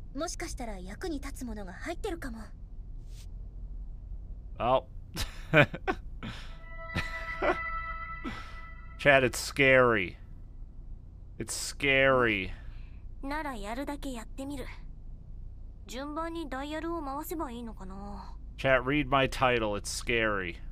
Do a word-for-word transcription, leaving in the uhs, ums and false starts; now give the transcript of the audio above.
もしかしたら役に立つものが入ってるかも。 Oh. Chad, it's scary. It's scary. ならやるだけやってみる。順番にダイヤルを回せばいいのかな。 Chat, read my title. It's scary.